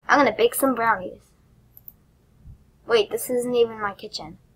I'm gonna bake some brownies. Wait, this isn't even my kitchen.